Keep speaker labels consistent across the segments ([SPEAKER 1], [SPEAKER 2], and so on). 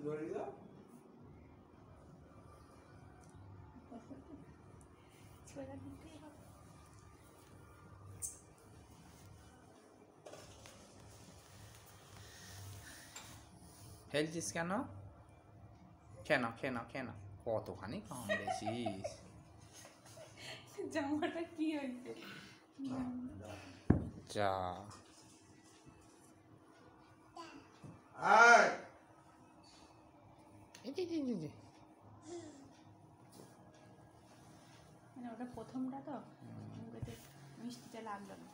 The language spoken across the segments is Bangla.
[SPEAKER 1] ফেলছিস কেন? কেন কেন কেন কতখানি কামড়েছিস?
[SPEAKER 2] জামাটা কি হয়েছে?
[SPEAKER 1] যা
[SPEAKER 2] মানে ওটা প্রথমটা তো মিষ্টিটা লাগলো না।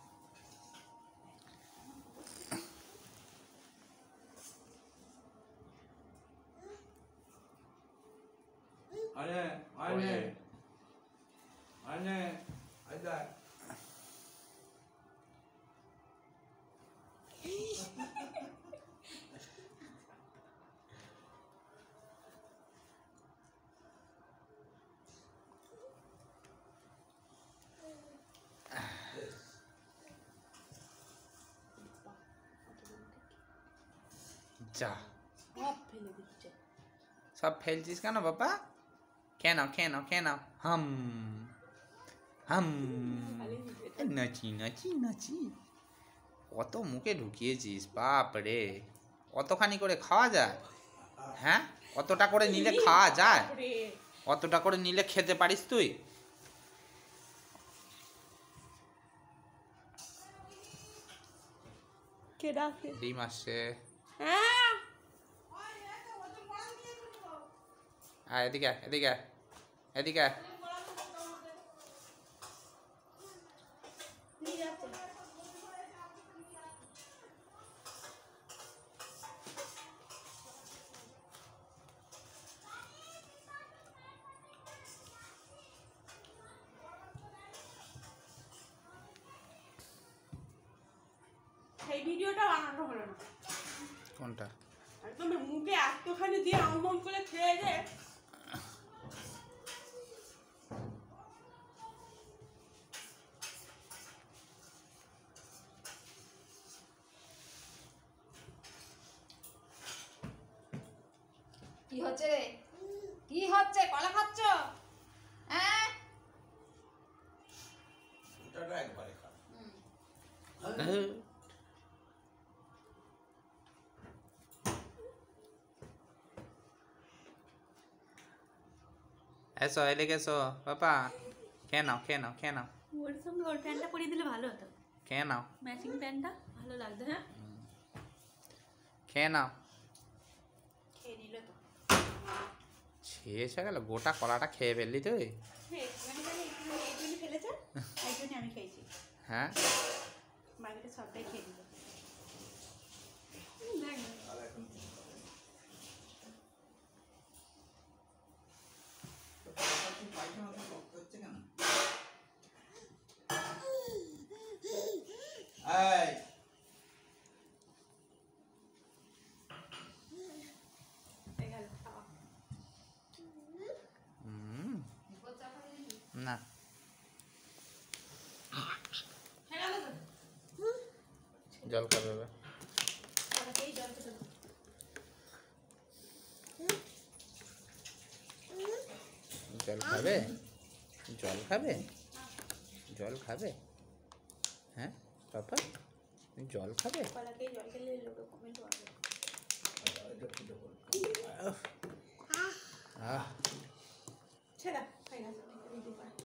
[SPEAKER 1] যা
[SPEAKER 2] সব ফেলে দিচ্ছে।
[SPEAKER 1] সব ফেলছিস কেন বাবা? কেন কেন কেন? হাম হাম নাচি নাচি নাচি। কত মুখে ঢুকিয়েছিস বাপ রে! কতখানি করে খাওয়া যায়? হ্যাঁ, অতটা করে নিলে খাওয়া যায়? অতটা করে নিলে খেতে পারিস তুই?
[SPEAKER 2] কে ডাকে?
[SPEAKER 1] ডিম আসছে। এদিকে এদিকে এদিকে।
[SPEAKER 2] সেই ভিডিওটা বানানো হলো না।
[SPEAKER 1] কোনটা?
[SPEAKER 2] একদম মুখে এতখানি দিয়ে আমম করে খেয়ে যে
[SPEAKER 3] কি হচ্ছে রে? কি হচ্ছে? কলা খাচ্ছ? হ্যাঁ,
[SPEAKER 4] ওটা একবারে খা।
[SPEAKER 1] এসো এদিকে এসো বাবা। খেয়ে নাও খেয়ে নাও খেয়ে নাও
[SPEAKER 2] ওর সঙ্গে ওর প্যান্টটা পরিয়ে দিলে ভালো হতো।
[SPEAKER 1] খেয়ে নাও
[SPEAKER 2] ম্যাচিং প্যান্টটা ভালো লাগতো। হ্যাঁ,
[SPEAKER 1] খেয়ে নাও।
[SPEAKER 2] খেয়ে নিল তো।
[SPEAKER 1] শেষ হয়ে গেল, গোটা কলাটা খেয়ে ফেললি তুই?
[SPEAKER 2] একটুখানি ফেলেছে, এই জন্য আমি খেয়েছি।
[SPEAKER 1] হ্যাঁ,
[SPEAKER 2] বাকিটা সবটাই খেয়ে দিল।
[SPEAKER 1] না জল খাবে এবার। জল খাবে? জল খাবে? জল খাবে? হ্যাঁ পাপা, তুমি জল খাবে?
[SPEAKER 2] জল খেলে লোক কমেন্ট করবে। ছেড়া খাই না।